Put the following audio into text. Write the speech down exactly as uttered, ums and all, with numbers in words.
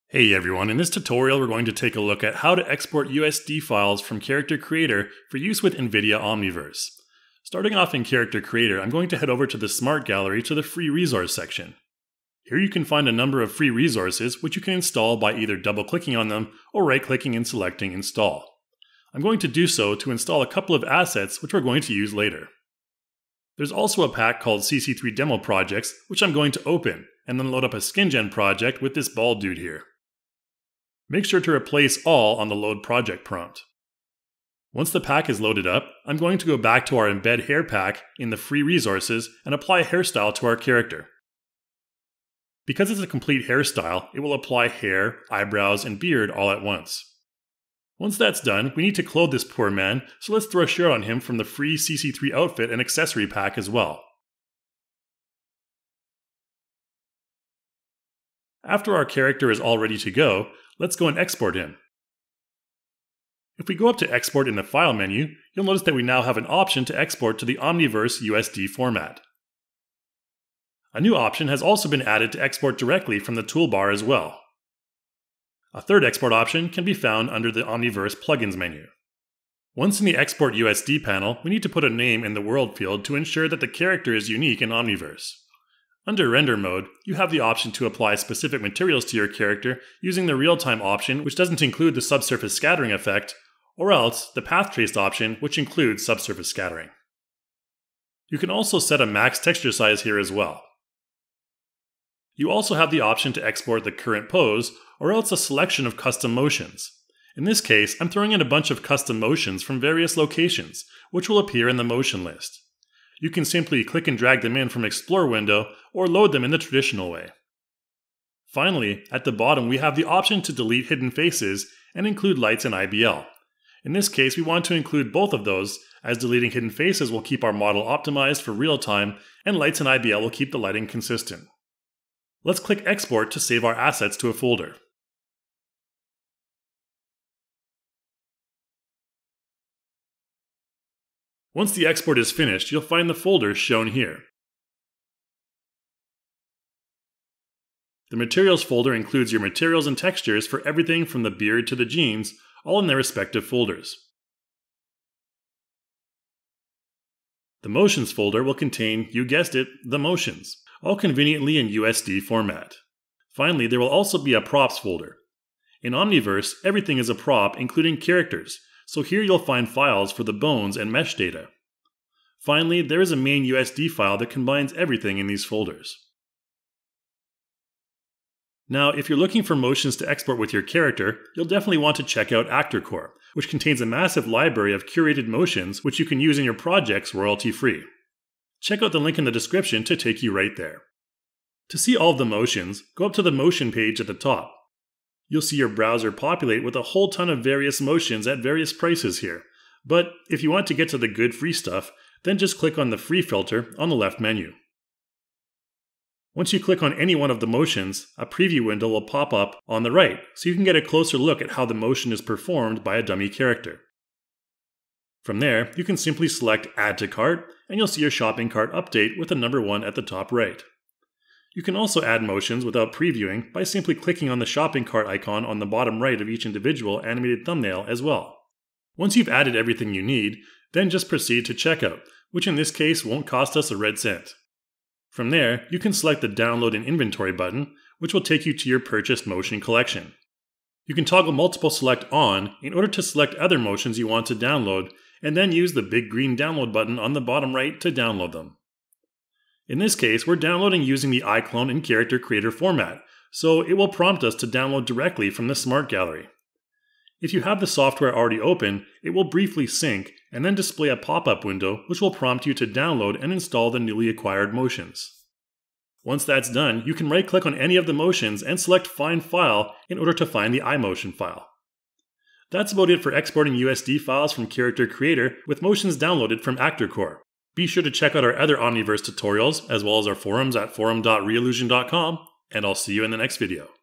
Hey everyone, in this tutorial we're going to take a look at how to export U S D files from Character Creator for use with NVIDIA Omniverse. Starting off in Character Creator, I'm going to head over to the Smart Gallery to the Free Resource section. Here you can find a number of free resources which you can install by either double-clicking on them or right-clicking and selecting Install. I'm going to do so to install a couple of assets which we're going to use later. There's also a pack called C C three Demo Projects which I'm going to open and then load up a SkinGen project with this bald dude here. Make sure to replace all on the load project prompt. Once the pack is loaded up, I'm going to go back to our Embed hair pack in the free resources and apply a hairstyle to our character. Because it's a complete hairstyle, it will apply hair, eyebrows, and beard all at once. Once that's done, we need to clothe this poor man, so let's throw a shirt on him from the free C C three outfit and accessory pack as well. After our character is all ready to go, let's go and export him. If we go up to Export in the File menu, you'll notice that we now have an option to export to the Omniverse U S D format. A new option has also been added to export directly from the toolbar as well. A third export option can be found under the Omniverse Plugins menu. Once in the Export U S D panel, we need to put a name in the World field to ensure that the character is unique in Omniverse. Under Render mode, you have the option to apply specific materials to your character using the Real-Time option, which doesn't include the subsurface scattering effect, or else the Path Traced option, which includes subsurface scattering. You can also set a max texture size here as well. You also have the option to export the current pose, or else a selection of custom motions. In this case, I'm throwing in a bunch of custom motions from various locations, which will appear in the motion list. You can simply click and drag them in from Explore window, or load them in the traditional way. Finally, at the bottom we have the option to delete hidden faces and include lights and I B L. In this case, we want to include both of those, as deleting hidden faces will keep our model optimized for real time, and lights and I B L will keep the lighting consistent. Let's click Export to save our assets to a folder. Once the export is finished, you'll find the folder shown here. The Materials folder includes your materials and textures for everything from the beard to the jeans, all in their respective folders. The Motions folder will contain, you guessed it, the motions, all conveniently in U S D format. Finally, there will also be a Props folder. In Omniverse, everything is a prop, including characters, so here you'll find files for the bones and mesh data. Finally, there is a main U S D file that combines everything in these folders. Now, if you're looking for motions to export with your character, you'll definitely want to check out ActorCore, which contains a massive library of curated motions which you can use in your projects royalty-free. Check out the link in the description to take you right there. To see all of the motions, go up to the Motion page at the top. You'll see your browser populate with a whole ton of various motions at various prices here, but if you want to get to the good free stuff, then just click on the Free filter on the left menu. Once you click on any one of the motions, a preview window will pop up on the right, so you can get a closer look at how the motion is performed by a dummy character. From there, you can simply select Add to Cart, and you'll see your shopping cart update with the number one at the top right. You can also add motions without previewing by simply clicking on the shopping cart icon on the bottom right of each individual animated thumbnail as well. Once you've added everything you need, then just proceed to checkout, which in this case won't cost us a red cent. From there, you can select the Download and Inventory button, which will take you to your purchased motion collection. You can toggle Multiple Select on in order to select other motions you want to download, and then use the big green Download button on the bottom right to download them. In this case, we're downloading using the iClone and Character Creator format, so it will prompt us to download directly from the Smart Gallery. If you have the software already open, it will briefly sync and then display a pop-up window which will prompt you to download and install the newly acquired motions. Once that's done, you can right-click on any of the motions and select Find File in order to find the iMotion file. That's about it for exporting U S D files from Character Creator with motions downloaded from ActorCore. Be sure to check out our other Omniverse tutorials as well as our forums at forum dot reallusion dot com, and I'll see you in the next video.